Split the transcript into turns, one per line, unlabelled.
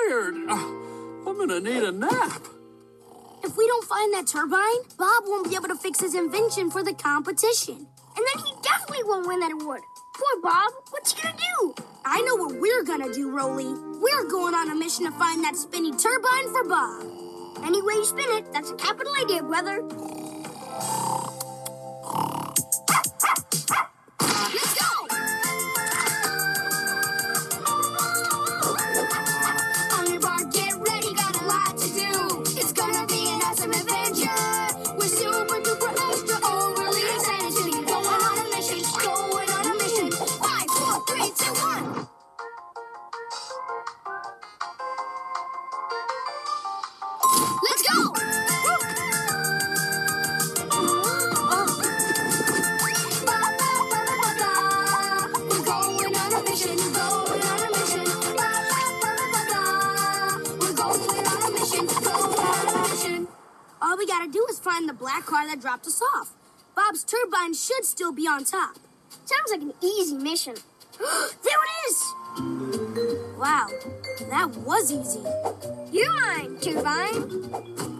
tired. I'm gonna need a nap.
If we don't find that turbine, Bob won't be able to fix his invention for the competition.
And then he definitely won't win that award. Poor Bob. What's he gonna do?
I know what we're gonna do, Rolly. We're going on a mission to find that spinny turbine for Bob.
Any way you spin it, that's a capital idea, brother. Let's go! On your bar, get ready, got a lot to do. It's gonna be an awesome adventure. We're super duper extra overly excited to be going on a mission. Going on a mission. 5, 4, 3, 2, 1. Let's go! We're going on a mission, going on a mission. We're going on a mission, going on a mission.
All we gotta do is find the black car that dropped us off. Bob's turbine should still be on top.
Sounds like an easy mission. There it is!
Wow, that was easy.
You're mine, Turbine.